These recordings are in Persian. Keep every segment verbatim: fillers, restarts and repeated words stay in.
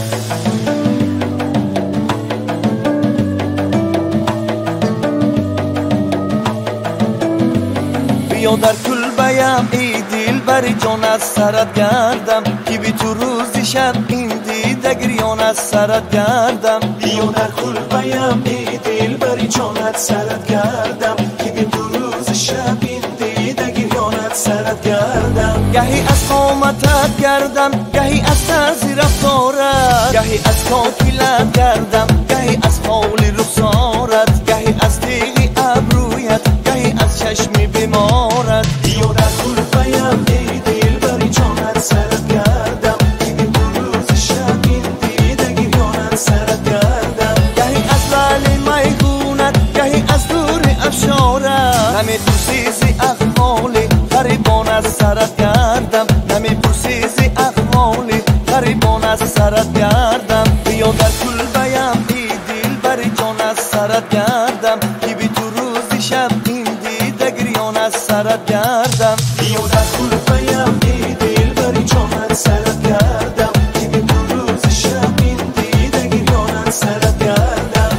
بیا در کلبه‌ام ای دلبر جان از سرت گردم، که بی تو روزی شب این دیده گریان از سرت گردم. بیا در کلبه‌ام ای دلبر جان از سرت گردم، که بی تو روزی شب این دیده گریان از سرت گردم. گهی از قامتت گردم، گهی از طرز رفتارت، گهی از کاکلت گردم، گهی از حال رخسارت، گهی از تیغ ابرویت، گهی از چشم بیمارت. بیا در کلبه‌ام ای دلبر جان از سرت گردم، که بی تو روز شب این دیده گریان از سرت گردم. گهی از لعل میگونت، گهی از دور افشارت، نمی پرسیزی احوال غریبان از سرت گردم، نمی پرسیزی احوال غریبان از سرت گردم. بیا در کلبه‌ام ای دلبر جان از سرت گردم، که بی تو روزی شب این دیده گریان از سرت گردم. بیا در کلبه‌ام ای دلبر جان از سرت گردم، که بی تو روز شب این دیده گریان از سرت گردم.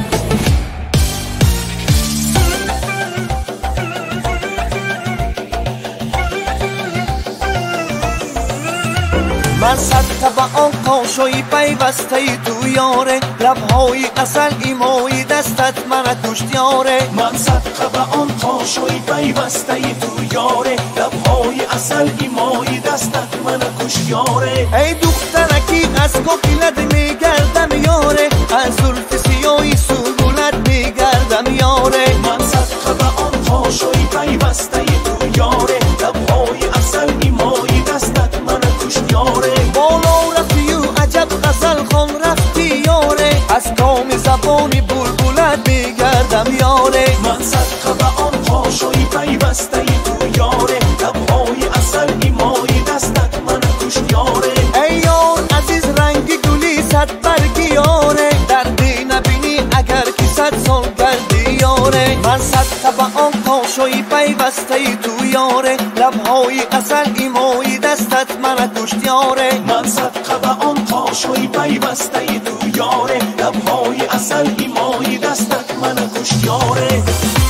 من صد طبعان کاشوی پیوسته تو یاره، لبهای اصل ایمای دستت من کشت یاره. من صد طبعان کاشوی پیوسته تو یاره، لبهای اصل ایمای دستت من کشت یاره. ای دخترکی از کوکلت میگردم یاره، از زلف سیاهی سهولت میگردم یاره. من صد طبعان کاشوی پیوسته تو یاره، لبهای اصل ایمای دستت من کشت یاره. بالا رفتی و عجب غزل خوان رفتی یاره، از کام زبانی بلبلت میگردم یاره. من صد طبعان کاشوی پیوسته تو یاره، لبهای اصل ایمای دستت من کشت یاره. ای یار عزیز رنگی گلی صد برگی یاره، دردی نبینی اگر که صد سال گردی یاره. من صد طبعان کاشوی پیوسته تو یاره، لبهای اصل ایمای دستت من کشت یاره. من صد طبعان کاشوی پیوسته تو یاره، لبهای اصل ایمای دستت من کشت یاره.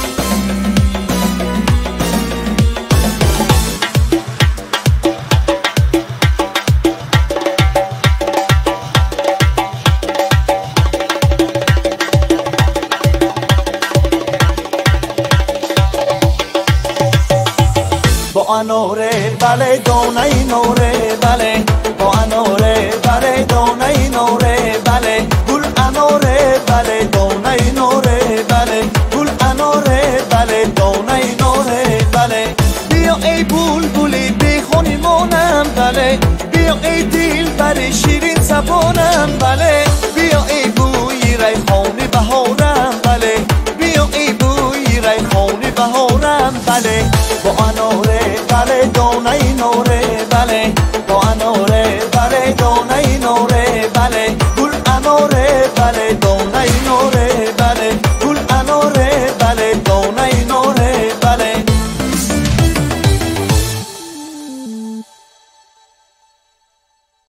با انوره بله دانه نوره بله، با انوره بله دانه نوره بله، گل انوره بله دانه نوره بله، گل انوره بله دانه نوره بله. بیا ای بلبلی بخونی مانم بله، بیا ای دل بر شیرین زبانم بله، بیا ای بوی ریحان بهارم بله، بیا ای بوی ریحان بهارم بله. با انوره بله دانه نوره بله، با انوره بله دانه نوره بله، گل انوره بله